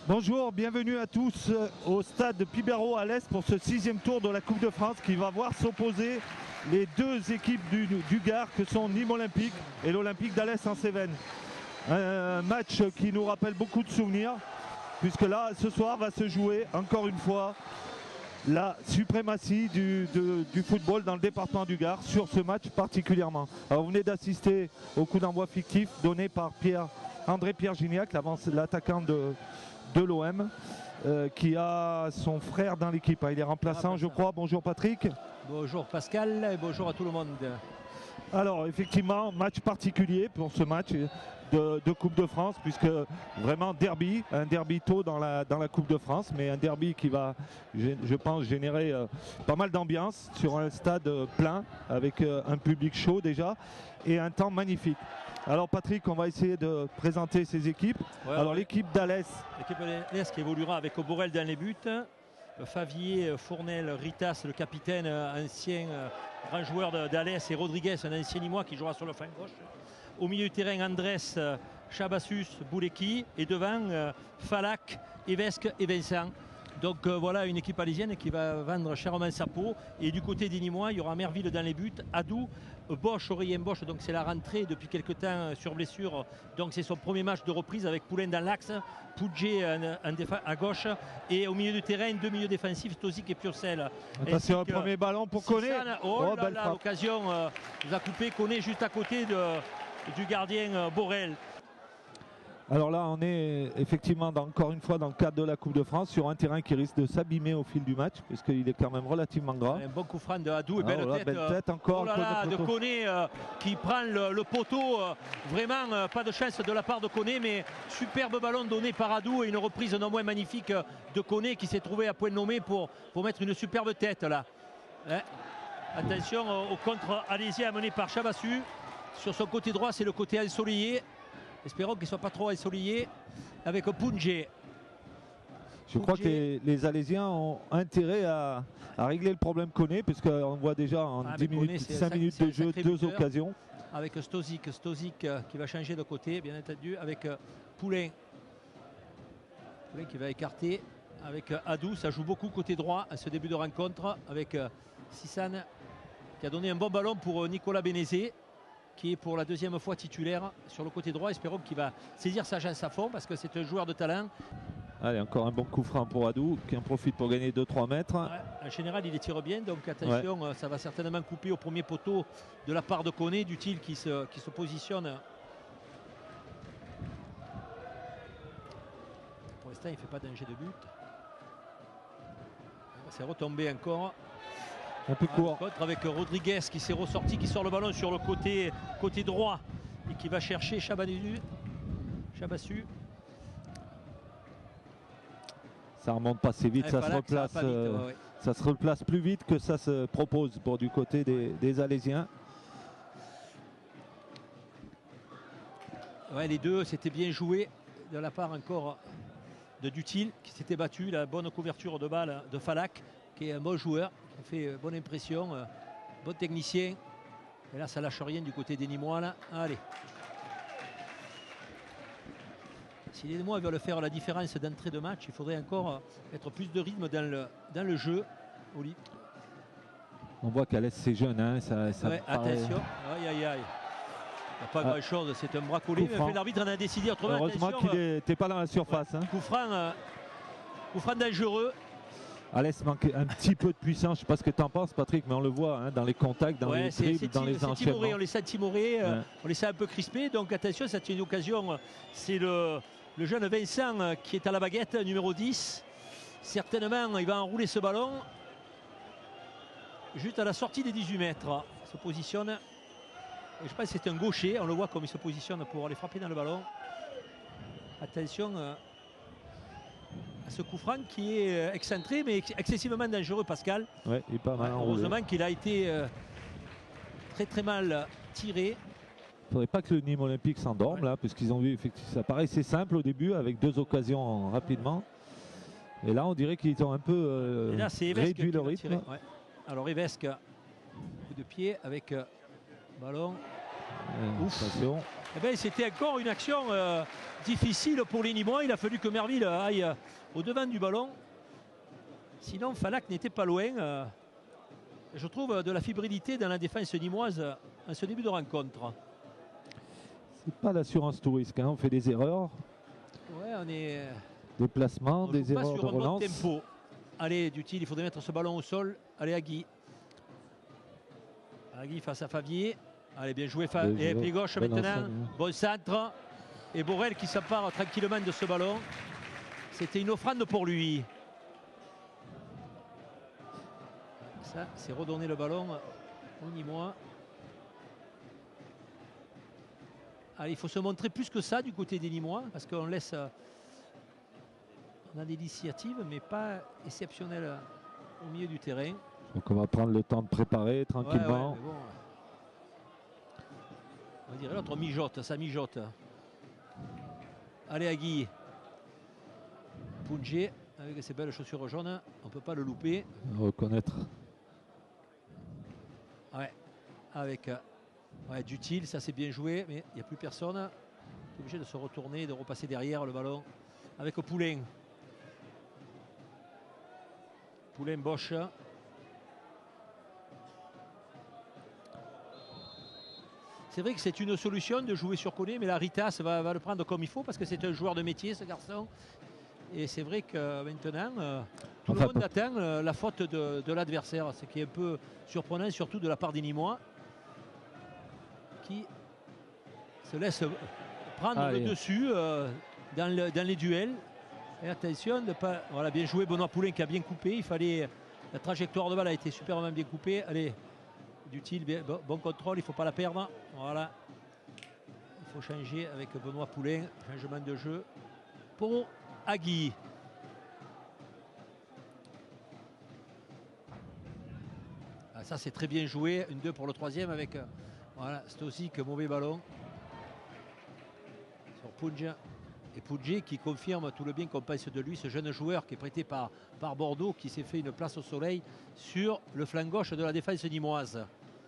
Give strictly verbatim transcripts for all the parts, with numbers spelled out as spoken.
Bonjour, bienvenue à tous au stade de Pibero à l'Est pour ce sixième tour de la Coupe de France qui va voir s'opposer les deux équipes du, du Gard que sont Nîmes Olympique et l'Olympique d'Alès en Cévennes. Un match qui nous rappelle beaucoup de souvenirs puisque là ce soir va se jouer encore une fois la suprématie du, de, du football dans le département du Gard sur ce match particulièrement. Alors vous venez d'assister au coup d'envoi fictif donné par Pierre, André-Pierre Gignac, l'attaquant de de l'O M, euh, qui a son frère dans l'équipe. Il est remplaçant, ah, je crois. Bonjour Patrick. Bonjour Pascal et bonjour à tout le monde. Alors effectivement, match particulier pour ce match de, de Coupe de France, puisque vraiment derby, un derby tôt dans la, dans la Coupe de France, mais un derby qui va, je pense, générer euh, pas mal d'ambiance sur un stade plein, avec euh, un public chaud déjà, et un temps magnifique. Alors Patrick, on va essayer de présenter ces équipes. Ouais, Alors ouais. l'équipe d'Alès. L'équipe d'Alès qui évoluera avec Borel dans les buts. Favier, Fournel, Ritas, le capitaine, ancien grand joueur d'Alès, et Rodriguez, un ancien Nîmois qui jouera sur le flanc gauche. Au milieu du terrain, Andrés, Chabassus, Bouleki, et devant Falak, Evesque et Vincent. Donc euh, voilà une équipe alésienne qui va vendre chèrement sa peau. Et du côté des Nîmois, il y aura Merville dans les buts, Adou, Bosch, Aurélien Bosch, donc c'est la rentrée depuis quelques temps sur blessure. Donc c'est son premier match de reprise avec Poulain dans l'axe, Poudjé à gauche, et au milieu du terrain, deux milieux défensifs, Stozic et Piocel. Attention, un premier ballon pour Koné. Oh, oh là là, l'occasion euh, nous a coupé. Koné juste à côté de, du gardien euh, Borel. Alors là, on est effectivement dans, encore une fois dans le cadre de la Coupe de France sur un terrain qui risque de s'abîmer au fil du match puisqu'il est quand même relativement gras. Un bon coup franc de Hadou et belle, oh là, tête, belle tête encore. Oh là là, de, de Koné euh, qui prend le, le poteau. Euh, vraiment euh, pas de chance de la part de Koné, mais superbe ballon donné par Hadou et une reprise non moins magnifique de Koné qui s'est trouvé à point nommé pour, pour mettre une superbe tête là. Hein, attention euh, au contre alésien amené par Chabassu. Sur son côté droit, c'est le côté ensoleillé. Espérons qu'il ne soit pas trop ensoleillé avec Poudjé. Je crois que les, les Alésiens ont intérêt à, à régler le problème Koné, puisqu'on voit déjà en ah, dix minutes, cinq minutes de jeu deux occasions. Avec Stozic, Stozic euh, qui va changer de côté, bien entendu, avec euh, Poulain. Poulain qui va écarter avec euh, Hadou. Ça joue beaucoup côté droit à ce début de rencontre avec euh, Sissane qui a donné un bon ballon pour euh, Nicolas Bénézé, qui est pour la deuxième fois titulaire sur le côté droit. Espérons qu'il va saisir sa chance à fond parce que c'est un joueur de talent. Allez, encore un bon coup franc pour Hadou qui en profite pour gagner deux trois mètres. Ouais, en général, il les tire bien, donc attention, ouais. Ça va certainement couper au premier poteau de la part de Koné, Dutil qui se, qui se positionne. Pour l'instant, il ne fait pas danger de but. C'est retombé encore. Un peu court. Contre avec Rodriguez qui s'est ressorti, qui sort le ballon sur le côté, côté droit et qui va chercher Chabassu. Chabassu. Ça remonte pas assez vite, ça, se replace, ça, vite euh, ouais, ouais. ça se replace plus vite que ça se propose pour du côté des, des Alésiens. Ouais, les deux, c'était bien joué de la part encore de Dutil qui s'était battu. La bonne couverture de balle de Falak, qui est un bon joueur, qui fait euh, bonne impression, euh, bon technicien. Et là, ça lâche rien du côté des Nîmois. Là. Allez. Si les Nîmois veulent faire la différence d'entrée de match, il faudrait encore euh, être plus de rythme dans le, dans le jeu. Oli. On voit qu'Alès c'est jeune. Hein, ça, ça ouais, paraît... Attention. Aïe, aïe, aïe. Il n'y a pas ah. grand-chose, c'est un bracolé. Mais l'arbitre en a décidé autrement. Heureusement qu'il n'était pas dans la surface. Ouais. Hein. Coup franc, euh, coup franc dangereux. Alès manque un petit peu de puissance, je ne sais pas ce que tu en penses Patrick, mais on le voit hein, dans les contacts, dans ouais, les dribbles, dans les enchaînements. On les sent timorés, euh, ouais. on les sent un peu crispés, donc attention, c'est une occasion, c'est le, le jeune Vincent qui est à la baguette, numéro dix. Certainement, il va enrouler ce ballon juste à la sortie des dix-huit mètres. Il se positionne, et je pense que c'est un gaucher, on le voit comme il se positionne pour aller frapper dans le ballon. Attention euh, à ce coup franc qui est excentré mais excessivement dangereux, Pascal. Ouais, il est pas mal. Heureusement qu'il a été euh, très très mal tiré. Il ne faudrait pas que le Nîmes Olympique s'endorme ouais. là, parce qu'ils ont vu, effectivement, ça paraissait simple au début avec deux occasions rapidement. Et là, on dirait qu'ils ont un peu euh, là, réduit le rythme. Ouais. Alors Evesque, coup de pied avec euh, ballon. Euh, Ouf. Attention. Eh ben, c'était encore une action euh, difficile pour les Nîmois. Il a fallu que Merville aille euh, au devant du ballon. Sinon, Falac n'était pas loin. Euh, je trouve de la fébrilité dans la défense nîmoise euh, en ce début de rencontre. C'est pas l'assurance tout risque, hein. On fait des erreurs. Ouais, on est. Des placements, on des joue pas erreurs sur de un bon relance. tempo. Allez, Dutil, il faudrait mettre ce ballon au sol. Allez, Agui. Agui face à Favier. Allez, bien joué. Fa... Bien Et joué. pied gauche Bel maintenant. ensemble. Bon centre. Et Borel qui s'empare tranquillement de ce ballon. C'était une offrande pour lui. Ça, c'est redonner le ballon au Nîmois. Allez, il faut se montrer plus que ça du côté des Nîmois, parce qu'on laisse. On a des initiatives, mais pas exceptionnelles au milieu du terrain. Donc on va prendre le temps de préparer tranquillement. Ouais, ouais, bon. On dirait l'autre mijote, ça mijote. Allez, Agui. Punje, avec ses belles chaussures jaunes, on ne peut pas le louper. Reconnaître. Ouais, avec ouais, Dutil, ça c'est bien joué, mais il n'y a plus personne. Il est obligé de se retourner, de repasser derrière le ballon avec Poulain. Poulain, Bosch. C'est vrai que c'est une solution de jouer sur Koné, mais la Ritas va, va le prendre comme il faut parce que c'est un joueur de métier, ce garçon. Et c'est vrai que maintenant, euh, tout Enfin, le monde attend euh, la faute de, de l'adversaire, ce qui est un peu surprenant, surtout de la part des Nîmois, qui se laissent prendre Allez. le dessus euh, dans, le, dans les duels. Et attention, de pas, voilà, bien joué Benoît Poulain qui a bien coupé. Il fallait, la trajectoire de balle a été superbement bien coupée. Allez, Dutil, bien, bon, bon contrôle, il ne faut pas la perdre. Voilà. Il faut changer avec Benoît Poulain. Changement de jeu pour Agui. Ah, ça c'est très bien joué. Une deux pour le troisième avec voilà, Stosic, mauvais ballon. Sur Punja. Et Punja qui confirme tout le bien qu'on pense de lui, ce jeune joueur qui est prêté par, par Bordeaux, qui s'est fait une place au soleil sur le flanc gauche de la défense nîmoise.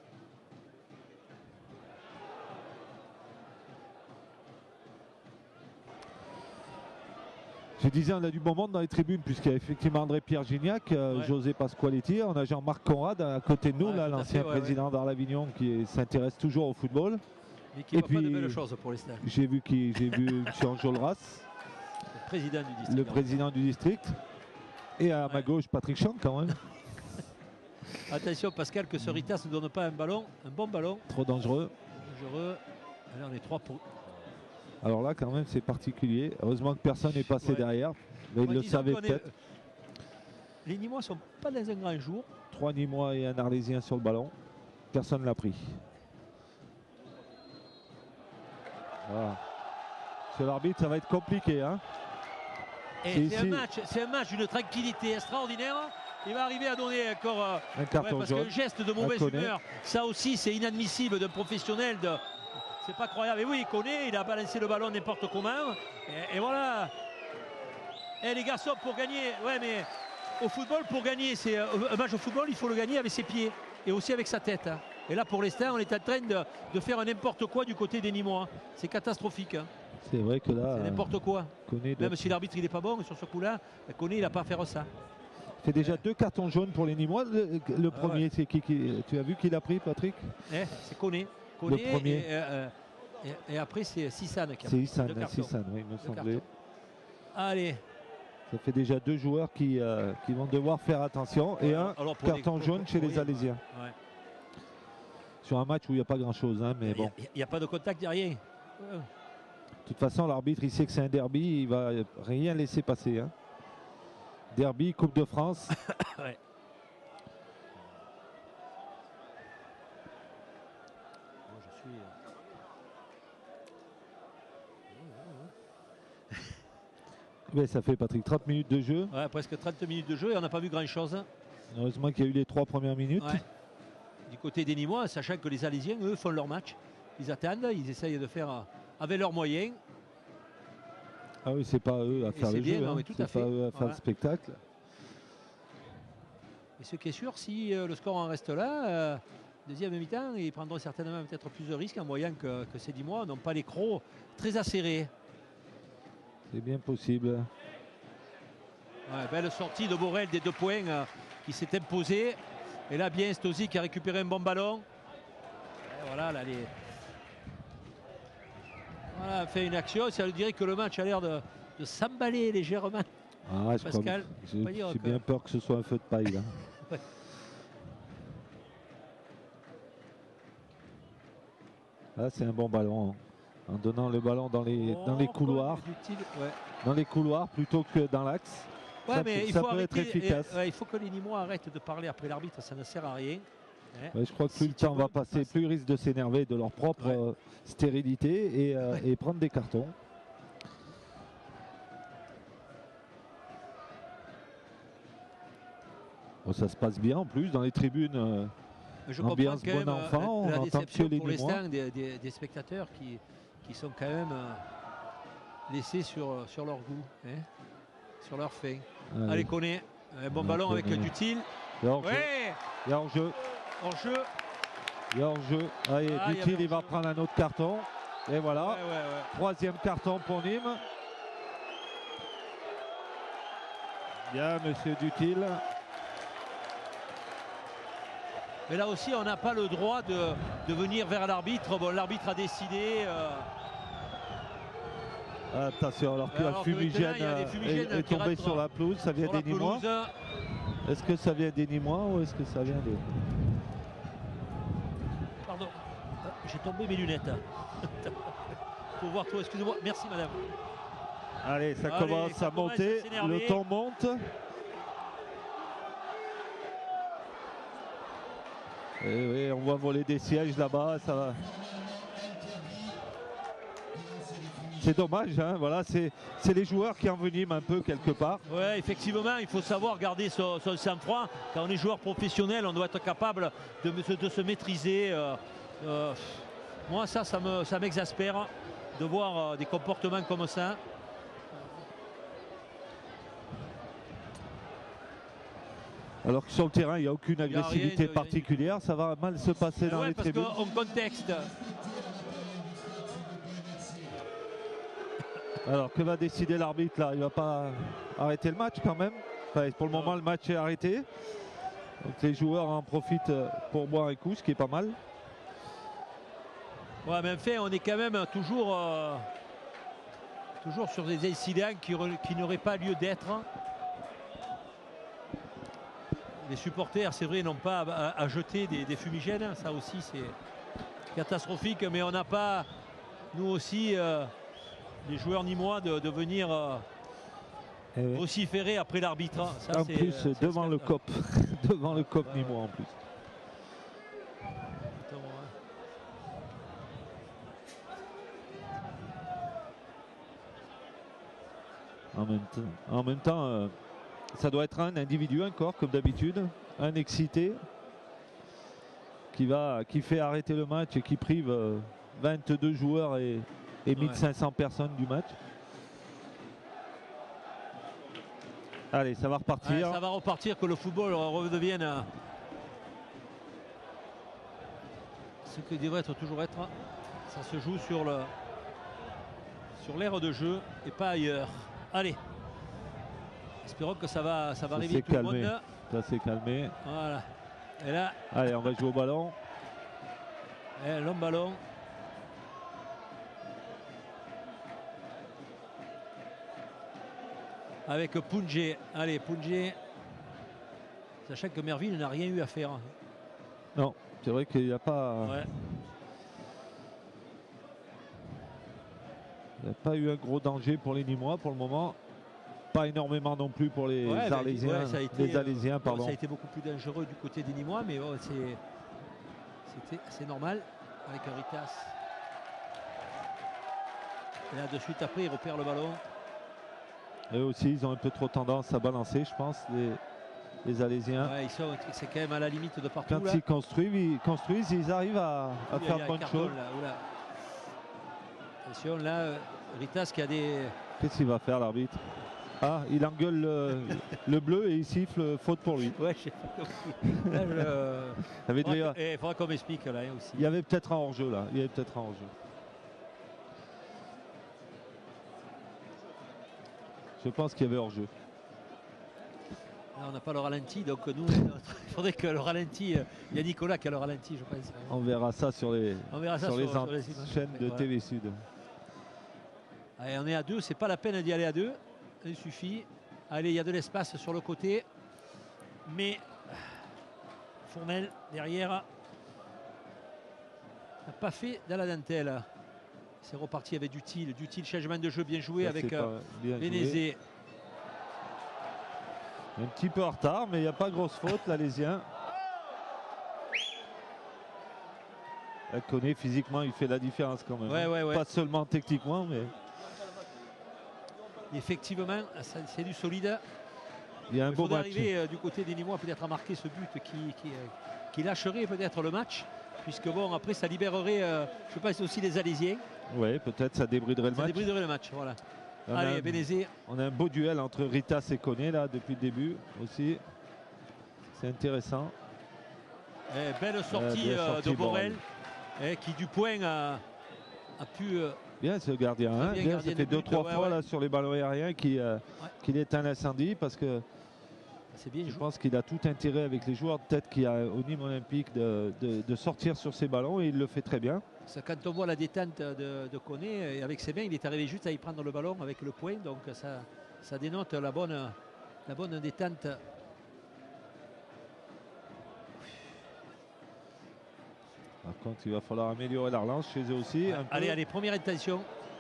Je disais, on a du bon monde dans les tribunes, puisqu'il y a effectivement André-Pierre Gignac, euh, Ouais. José Pasqualetti, on a Jean-Marc Conrad à côté de nous, Ouais, là, tout à l'ancien fait, ouais, président d'Arles-Avignon qui s'intéresse toujours au football. Mais qui Et ne voit pas de puis, belles choses pour l'instant. J'ai vu, qui, j'ai vu M. Enjolras, Le président du district. le président du district. Et à ma Ouais. gauche, Patrick Champ quand même. Attention Pascal que ce Ritas ne donne pas un ballon, un bon ballon. Trop dangereux. Dangereux. Allez, on est trois pour. Alors là, quand même, c'est particulier. Heureusement que personne n'est passé Ouais. derrière. Mais il Ouais, le disons savait qu'on est- peut-être. Les Nîmois ne sont pas dans un grand jour. Trois Nîmois et un Arlésien sur le ballon. Personne ne l'a pris. Voilà. Sur l'arbitre, ça va être compliqué. Hein. Et C'est c'est un ici. match, c'est un match d'une tranquillité extraordinaire. Il va arriver à donner encore euh, Un carton parce jaune. qu'un geste de mauvaise Koné. humeur, ça aussi c'est inadmissible d'un professionnel. De... C'est pas croyable. Et oui, il connaît, il a balancé le ballon n'importe comment. Et, et voilà. Et les garçons, pour gagner, ouais, mais au football, pour gagner, c'est euh, un match au football, il faut le gagner avec ses pieds et aussi avec sa tête. Hein. Et là, pour l'instant, on est en train de, de faire n'importe quoi du côté des Nîmois. C'est catastrophique. Hein. C'est vrai que là, C'est n'importe quoi. Koné doit- Même si l'arbitre il n'est pas bon sur ce coup-là, Koné il n'a pas à faire ça. fait déjà deux cartons jaunes pour les Nîmois. Le, le Ah premier, ouais. c'est qui, qui- Tu as vu qui l'a pris, Patrick? Eh, c'est Koné. Koné Le premier. Et, euh, et- et après c'est Sissane qui a C'est pris Issan, deux cartons. Sissan, oui, il me Deux semblait. cartons. Allez. Ça fait déjà deux joueurs qui, euh, qui vont devoir faire attention. Et un Alors, pour carton les- jaune pour- chez pour- les Alésiens. Ouais. Sur un match où il n'y a pas grand-chose. Hein, mais Il bon. n'y a, a pas de contact, il n'y a rien. Euh, De toute façon, l'arbitre, il sait que c'est un derby. Il va rien laisser passer. Hein. Derby, Coupe de France. ouais. Bon, je suis, euh, Mais ça fait, Patrick, trente minutes de jeu. ouais, presque trente minutes de jeu et on n'a pas vu grand-chose. Heureusement qu'il y a eu les trois premières minutes. Ouais. Du côté des Nîmois, sachant que les Alésiens, eux, font leur match. Ils attendent, ils essayent de faire euh, avec leurs moyens. Ah oui, c'est pas à eux à Et faire c'est le bien, jeu. non, Hein. mais tout C'est à pas fait. à eux à faire Voilà. le spectacle. Et ce qui est sûr, si euh, le score en reste là, euh, deuxième mi-temps, ils prendront certainement peut-être plus de risques en voyant que, que ces dix mois n'ont pas les crocs très acérés. C'est bien possible. Ouais, belle sortie de Borel des deux points euh, qui s'est imposé. Et là, bien Stozy qui a récupéré un bon ballon. Et voilà, là, les... voilà, fait une action. Ça veut dire que le match a l'air de, de s'emballer légèrement. Ah, Pascal, j'ai que... bien peur que ce soit un feu de paille là. Ouais. Là, c'est un bon ballon. En donnant le ballon dans les, oh, dans les couloirs. Ouais. Dans les couloirs plutôt que dans l'axe. Ouais, ça mais peut, il, ça faut peut arrêter, être efficace. Et, ouais, il faut que les Nîmois arrêtent de parler après l'arbitre, ça ne sert à rien. Ouais. Ouais, je crois que plus si le temps va passer, passes. plus ils risquent de s'énerver de leur propre ouais. euh, stérilité et, euh, ouais. et prendre des cartons. Bon, ça se passe bien en plus dans les tribunes. Euh, je ambiance comprends quand bon même enfant, euh, la on entend que déception les pour Nîmois. l'instant des, des, des spectateurs qui, qui sont quand même euh, laissés sur, sur leur goût, hein, sur leur faim. Allez, Allez, connaît un bon On ballon avec connaît. Dutil. il y a hors-jeu. Ouais, Il y a hors-jeu. hors-jeu. Il y a hors-jeu. Allez, Ah, il y Dutil, avait il va hors-jeu. prendre un autre carton. Et voilà. Ouais, ouais, ouais. Troisième carton pour Nîmes. Bien, monsieur Dutil. Mais là aussi, on n'a pas le droit de, de venir vers l'arbitre. Bon, l'arbitre a décidé. Euh, Attention, alors que Alors la que fumigène, maintenant, il y a des euh, fumigènes est, est qui tombée rentrent sur la pelouse. Ça vient sur la des Nîmois. pelouse. Est-ce que ça vient des Nîmois ou est-ce que ça vient des... Pardon, Ah, j'ai tombé mes lunettes. Faut voir toi, excusez-moi. Merci madame. Allez, ça Allez, commence ça à commence monter. à s'énerver. Le temps monte. Et oui, on voit voler des sièges là-bas. Ça va. C'est dommage, hein, voilà, c'est les joueurs qui enveniment un peu quelque part. Ouais, effectivement, il faut savoir garder son, son sang-froid. Quand on est joueur professionnel, on doit être capable de, de se maîtriser. Euh, euh, moi, ça, ça me, ça m'exaspère de voir euh, des comportements comme ça. Alors que sur le terrain, il n'y a aucune y a agressivité rien de- particulière, ça va mal se passer dans Ouais, les parce tribunes. qu'en contexte, Alors que va décider l'arbitre là? Il va pas arrêter le match quand même. Enfin, pour le Non. moment, le match est arrêté. Donc les joueurs en profitent pour boire un coup, ce qui est pas mal. ouais, mais enfin, on est quand même toujours, euh, toujours sur des incidents qui, re- qui n'auraient pas lieu d'être. Les supporters, c'est vrai, n'ont pas à, à- à jeter des, des fumigènes. Ça aussi, c'est catastrophique. Mais on n'a pas, nous aussi, euh, les joueurs nîmois, de, de venir euh, Et oui. vociférer après l'arbitre. Ça, En c'est, plus, euh, c'est devant le scandaleux. C O P. devant le C O P Ouais, Nîmois en plus. Attends, ouais. En même temps, en même temps euh, ça doit être un individu encore, comme d'habitude. Un excité qui, va, qui fait arrêter le match et qui prive euh, vingt-deux joueurs et, et mille cinq cents personnes du match. Allez, ça va repartir. Ouais, ça va repartir, que le football redevienne euh, ce que devrait être toujours être. Ça se joue sur le sur l'aire de jeu et pas ailleurs. Allez, espérons que ça va, ça va Ça arriver s'est tout le calmé. monde. Ça s'est calmé. Voilà. Et là, Allez, on va jouer au ballon. un long ballon. Avec Poungé. Allez, Poungé. Sachant que Merville n'a rien eu à faire. Non, c'est vrai qu'il n'y a pas... Ouais. Il n'y a pas eu un gros danger pour les Nîmois pour le moment. Pas énormément non plus pour les Ouais, bah, Arlésiens. ouais, ça a été, les Alésiens, euh, pardon. ça a été beaucoup plus dangereux du côté des Nîmois, mais bon, c'est c'était- c'est normal avec un Ritas. Et là, de suite après, il repère le ballon. Eux aussi, ils ont un peu trop tendance à balancer, je pense, les, les Alésiens. Ouais, ils sont, c'est quand même à la limite de partout. Quand Là. ils construisent, ils construisent, ils arrivent à, à Il y a- faire il y a un bonne carton, chose. là, oula. Attention, là, euh, Ritas qui a des. Qu'est-ce qu'il va faire l'arbitre? Ah, il engueule le, le bleu et il siffle faute pour lui. Ouais, j'ai pas compris. Là, je... Il faudra, que... eh, faudra qu'on m'explique là hein, aussi. Il y avait peut-être un hors-jeu là. Il y avait peut-être un hors-jeu. Je pense qu'il y avait hors-jeu. Là, on n'a pas le ralenti, donc nous, il faudrait que le ralenti. Il y a Nicolas qui a le ralenti, je pense. On verra ça sur les, on verra ça sur, sur, les, sur les chaînes de voilà. T V Sud. Allez, on est à deux, c'est pas la peine d'y aller à deux. Il suffit. Allez, il y a de l'espace sur le côté. Mais Fournel, derrière, n'a pas fait dans la dentelle. C'est reparti avec Dutil. Dutil, changement de jeu bien joué ça, avec euh, Bénézé. Un petit peu en retard, mais il n'y a pas grosse faute, l'Alésien. Koné, physiquement, il fait la différence quand même. Ouais, hein. ouais, ouais. Pas seulement techniquement, mais... Effectivement, c'est du solide. Il y a un il beau match. arriver euh, du côté des Nîmois peut-être à marquer ce but qui, qui, euh, qui lâcherait peut-être le match. Puisque bon, après, ça libérerait, euh, je pense, aussi les Alésiens. Oui, peut-être, ça débriderait le ça match. Ça débriderait le match, voilà. On Allez, a, Bénézé. On a un beau duel entre Ritas et Koné, là, depuis le début aussi. C'est intéressant. Et belle sortie euh, sortie, de Borel, et qui du point a, a pu... Euh, bien ce gardien, hein, bien, bien, ça fait deux, but, trois ouais, fois ouais. Là, sur les ballons aériens qu'il euh, ouais. qu éteint l'incendie parce que bien je joué. pense qu'il a tout intérêt avec les joueurs de tête qu'il y a au Nîmes Olympique de, de, de sortir sur ses ballons et il le fait très bien. Ça, quand on voit la détente de, de Koné, avec ses mains, il est arrivé juste à y prendre le ballon avec le poing, donc ça, ça dénote la bonne, la bonne détente. Par contre, il va falloir améliorer la relance chez eux aussi. Ouais. Allez, allez, première intention.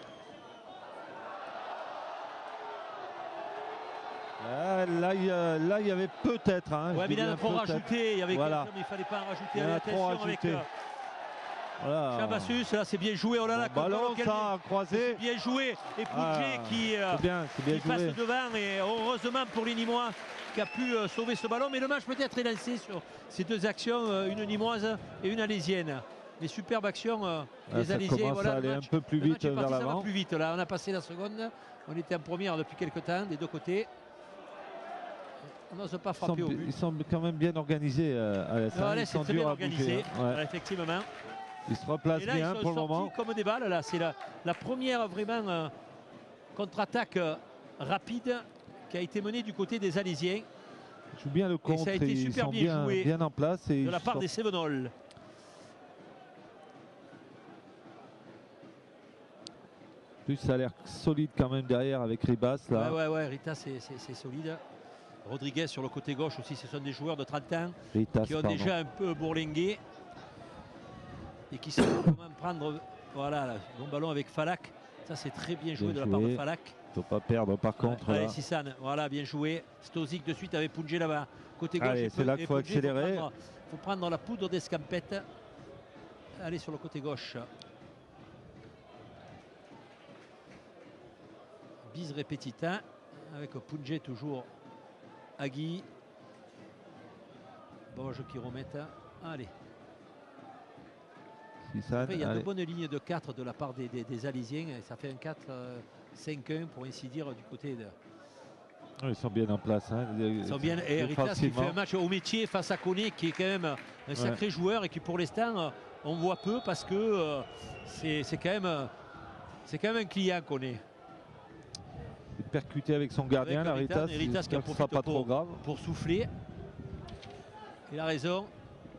Ah, là, il, là, il y avait peut-être. Hein, ouais, mais il en a trop rajouté. Il y avait voilà. il ne fallait pas en rajouter. Il allez, attention avec euh, voilà. Chabassus, là, c'est bien joué. Oh là là, bon, ballon, ça, croisé. Bien joué. Et Poudjé ah, qui, euh, bien, bien qui passe devant. Et heureusement pour les Nîmois qui a pu euh, sauver ce ballon. Mais le match peut-être est lancé sur ces deux actions, euh, une Nîmoise et une Alésienne. Les superbes actions euh, ah, des Alésiens. Voilà, aller un peu plus vite vers l'avant. Ça va plus vite là. On a passé la seconde. On était en première depuis quelques temps des deux côtés. On n'ose pas frapper ils au sont, but. Ils sont quand même bien organisés euh, à la c'est très bien organisé, hein. ouais. Effectivement. Ils se replacent là, bien ils sont pour le moment. Comme des balles, là, c'est la, la première vraiment euh, contre-attaque euh, rapide qui a été menée du côté des Alésiens. Ils jouent bien le contre, et ça a été super ils sont bien, bien joué bien en place et de la part sortent... des Cévenols. Plus ça a l'air solide quand même derrière avec Ribas là. Ouais ouais ouais, Rita c'est solide. Rodriguez sur le côté gauche aussi, ce sont des joueurs de trente ans Ritas, qui ont pardon. déjà un peu bourlingué et qui savent comment prendre. Voilà, bon ballon avec Falak. Ça c'est très bien joué bien de joué. La part de Falak. Il ne faut pas perdre par contre. Allez, Sissane, voilà, bien joué. Stozic de suite avec Poudjé là-bas. Côté gauche. C'est là qu'il faut accélérer. Il faut, faut prendre la poudre d'escampette. Allez sur le côté gauche. Bise répétita avec Poudjé toujours. Agui. Borges qui remettent. Allez. Après, il y a de bonnes lignes de quatre de la part des, des, des Alésiens. Ça fait un quatre cinq un pour ainsi dire du côté de. Ils sont bien en place. Hein. Ils sont bien. Et Ritas qui fait un match au métier face à Koné qui est quand même un sacré ouais. joueur et qui pour l'instant on voit peu parce que euh, c'est quand même c'est quand même un client Koné. Percuté avec son gardien, avec la Ritas, Ritas qui a profité pas pour, trop grave. pour souffler. Il a raison.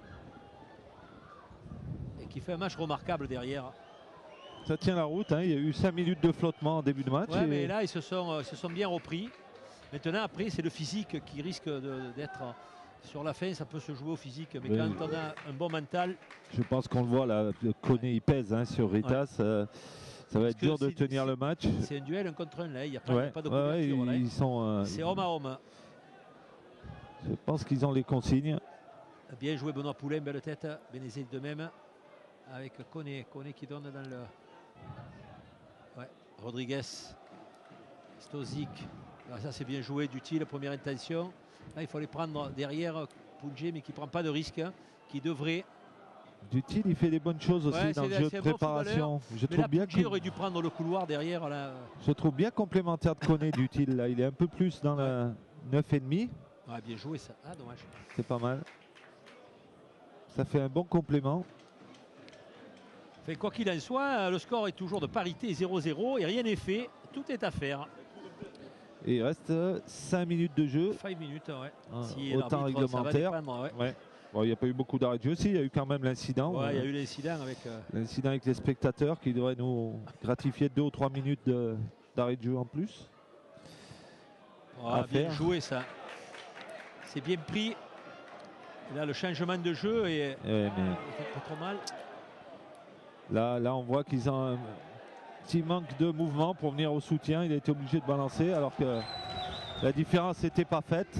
Et qui fait un match remarquable derrière. Ça tient la route, hein. Il y a eu cinq minutes de flottement en début de match. Ouais, et... mais là ils se sont, euh, se sont bien repris. Maintenant après c'est le physique qui risque d'être sur la fin, ça peut se jouer au physique. Mais oui. Quand on a un bon mental. Je pense qu'on le voit là, Koné il pèse hein, sur Ritas. Ouais. Euh... Ça va être dur de tenir le match. C'est un duel un contre un là, il n'y a pas, ouais, pas de couverture. Ouais, là. ils sont. Euh, c'est homme à homme. Je pense qu'ils ont les consignes. Bien joué Benoît Poulain, belle tête. Bénézé de même. Avec Koné. Koné qui donne dans le. Ouais. Rodriguez. Stozic. Là, ça c'est bien joué, d'utile, première intention. Là il faut les prendre derrière Poudjé, mais qui ne prend pas de risque. Hein, qui devrait. Dutil, il fait des bonnes choses aussi Ouais, dans le c'est- jeu c'est de un bon préparation. Je Mais trouve là, bien Pucci que- aurait dû prendre le couloir derrière. Là. je trouve bien complémentaire de Koné Dutil. Là, il est un peu plus dans la neuf et demi. Ouais, bien joué ça. Ah, dommage. C'est pas mal. Ça fait un bon complément. Fait, quoi qu'il en soit, le score est toujours de parité zéro zéro et rien n'est fait. Tout est à faire. Et il reste cinq minutes de jeu. cinq minutes, ouais. Ah, Si au temps l'arbitre, ça va réglementaire. dépendre, ouais. Ouais. Bon, il n'y a pas eu beaucoup d'arrêts de jeu. Si, il y a eu quand même l'incident. Ouais, il y a euh, eu l'incident avec. euh, L'incident avec les spectateurs qui devrait nous gratifier de deux ou trois minutes de- d'arrêt de jeu en plus. voilà, à bien faire. joué ça. C'est bien pris. Et là, le changement de jeu est Eh ouais, mais pas trop mal. là, là, on voit qu'ils ont un petit manque de mouvement pour venir au soutien. Il a été obligé de balancer alors que la différence n'était pas faite.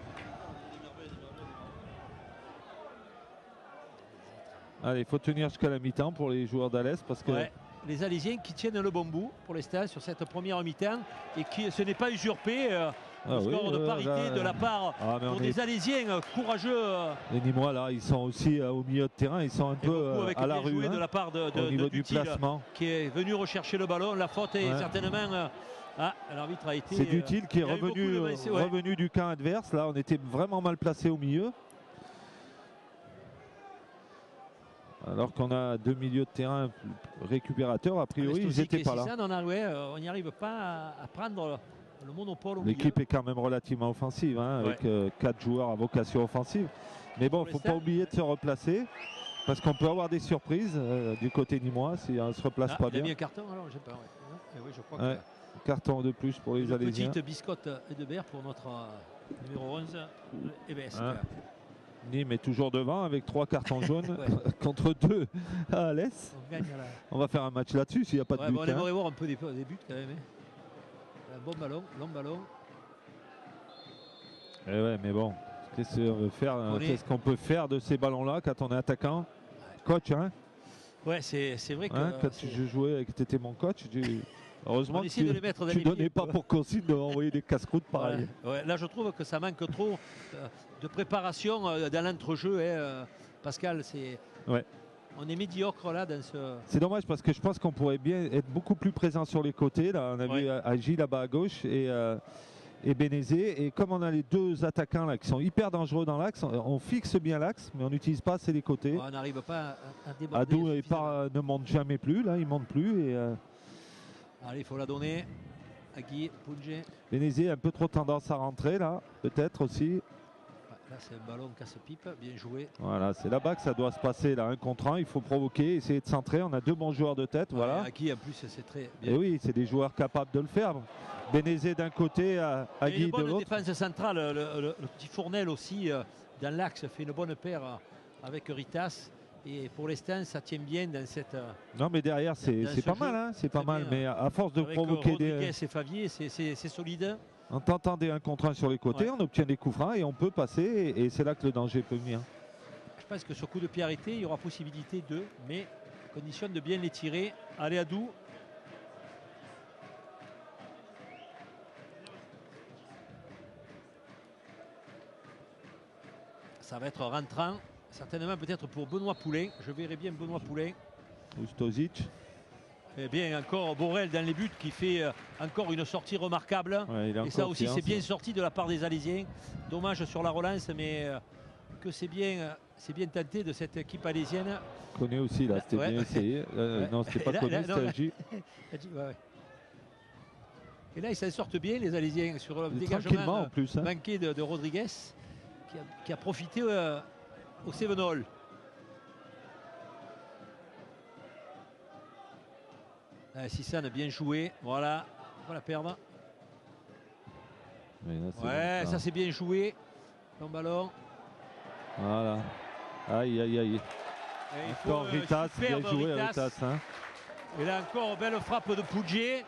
Allez, il faut tenir jusqu'à la mi-temps pour les joueurs d'Alès parce que Ouais. Les Alésiens qui tiennent le bon bout pour l'instant sur cette première mi-temps et qui ce n'est pas usurpé. euh, Ah le oui, score de euh, parité là, de la part ah, mais pour on des est- Alésiens euh, courageux. euh, les Nîmois là, ils sont aussi euh, au milieu de terrain, ils sont un et peu beaucoup euh, avec à la bien rue joué hein, de la part de, de, au niveau de du Dutil, placement. qui est venu rechercher le ballon. La faute est Ouais. certainement. euh, ah, l'arbitre a été. C'est euh, Dutil qui est il y a eu beaucoup revenu, de blessés, ouais. revenu du camp adverse. Là, on était vraiment mal placé au milieu. Alors qu'on a deux milieux de terrain récupérateurs, a priori, ils Lestozic n'étaient et pas là. Sissan, on a- ouais, euh, on n'y arrive pas à, à prendre le monopole au milieu. L'équipe est quand même relativement offensive, hein, avec euh, quatre joueurs à vocation offensive. Mais bon, il ne faut l'instant, pas oublier de se replacer, parce qu'on peut avoir des surprises euh, du côté nîmois si on ne se replace Ah, pas il a bien. mis un carton alors, je sais pas. Ouais. Non, eh oui, je crois Ouais. que Carton de plus pour les une Alésiens. petite biscotte Edebert pour notre euh, numéro onze, E B S. Hein. Nîmes est toujours devant avec trois cartons jaunes Ouais. contre deux à Alès. On gagne là. On va faire un match là-dessus s'il n'y a pas de Ouais, but. bon, on hein. aimerait voir un peu des, des buts quand même. hein. Un bon ballon, long ballon. Eh ouais, mais bon, qu'est-ce qu'on veut faire hein, On est- Qu'est-ce qu'on peut faire de ces ballons-là quand on est attaquant Coach, hein, Ouais, c'est c'est vrai que. hein, Quand c'est- je jouais et que tu étais mon coach, j'ai- heureusement On que essaie tu, de les mettre dans tu les donnais pieds, pas quoi. pour consigne de envoyer des casse-croûtes pareils. Ouais, ouais, là, je trouve que ça manque trop euh, de préparation euh, dans l'entrejeu. Hein, euh, Pascal, c'est. Ouais. On est médiocre là dans ce. C'est dommage parce que je pense qu'on pourrait bien être beaucoup plus présent sur les côtés. Là, on a Ouais. vu Agi là-bas à gauche et, euh, et Bénézé. Et comme on a les deux attaquants là qui sont hyper dangereux dans l'axe, on, on fixe bien l'axe, mais on n'utilise pas assez les côtés. On n'arrive pas à, à déborder. Adou est suffisamment. pas- ne monte jamais plus, là, il monte plus. Et euh, Allez, il faut la donner à Guy Punge. Bénézé a un peu trop tendance à rentrer là, peut-être aussi. Là, c'est un ballon casse-pipe, bien joué. Voilà, c'est là-bas que ça doit se passer, là, un contre un. Il faut provoquer, essayer de centrer. On a deux bons joueurs de tête, voilà. À Guy, en plus, c'est très bien. Et oui, c'est des joueurs capables de le faire. Bénézé d'un côté, à, à Et Guy une de bonne l'autre. défense centrale. Le, le- le petit Fournel aussi, euh, dans l'axe, fait une bonne paire euh, avec Ritas. Et pour l'instant, ça tient bien dans cette. euh, Non, mais derrière, c'est Dans c'est ce pas jeu, mal, hein, c'est pas très mal. bien. Mais à à force de avec provoquer Rodriguez des. et Favier, c'est- c'est c'est solide. En tentant des un contre un sur les côtés, Ouais. on obtient des coups francs et on peut passer. Et, et c'est là que le danger peut venir. Je pense que sur coup de pied arrêté, il y aura possibilité de, mais condition de bien les tirer. Allez, Adou. Ça va être rentrant, certainement peut-être pour Benoît Poulain. Je verrai bien Benoît Poulain. Ou Stozic. Et bien encore Borel dans les buts qui fait euh, encore une sortie remarquable. Ouais, il est en Et ça aussi, c'est confiance. bien sorti de la part des Alésiens. Dommage sur la relance, mais euh, que c'est bien, euh, c'est bien tenté de cette équipe alésienne. Connaît aussi, là, c'était Ouais. bien essayé. Euh, Ouais. Non, c'était Et pas là- connu, là, non, c'était là- Agi. Elle dit, ouais, ouais. Et là, ils s'en sortent bien, les Alésiens, sur le Tranquillement dégagement en plus. hein. manqué de, de Rodriguez, qui a, qui a profité euh, au Sévenol. Ah, Sissan a bien joué, voilà, on va la perdre. Mais là, c'est Ouais, bon, ça c'est bien joué. Long ballon. Voilà. Aïe, aïe, aïe. Et il faut, Encore euh, Ritas, bien superbe joué Ritas. Ritas. hein. Et là encore, belle frappe de Poudjé.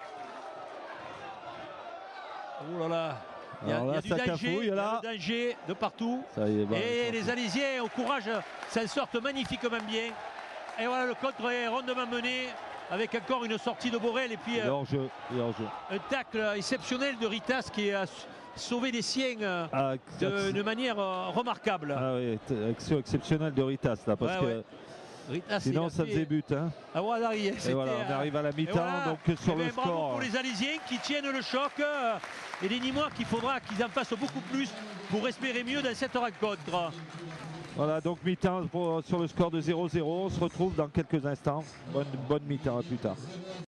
Oh là là. Il y a, Alors là, il y a du ça danger, cafouille, il y a là. le danger de partout. Ça y est, bah, Et ça- les Alésiens, au courage, s'en sortent magnifiquement bien. Et voilà, le contre est rondement mené avec encore une sortie de Borel et puis Il est euh, hors jeu. Il est hors jeu. un tacle exceptionnel de Ritas qui a sauvé des siens euh, Ah, de- d'une manière euh, remarquable. ah oui, t- action exceptionnelle de Ritas là, parce Ouais, que ouais. Ritas, Sinon, il a ça fait- faisait but. Hein. Ah, voilà, Et c'était, voilà, on euh, arrive à la et mi-temps, voilà. donc sur Eh le ben, bravo score. pour les Alésiens qui tiennent le choc. euh, Et les Nîmois qu'il faudra qu'ils en fassent beaucoup plus pour espérer mieux dans cette rencontre. Voilà, donc mi-temps pour- sur le score de zéro zéro. On se retrouve dans quelques instants. Bonne, bonne mi-temps, à plus tard.